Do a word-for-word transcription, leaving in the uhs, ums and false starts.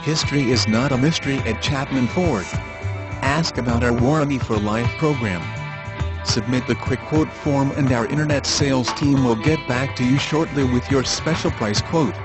History is not a mystery at Chapman Ford. Ask about our Warranty for Life program. Submit the quick quote form and our internet sales team will get back to you shortly with your special price quote.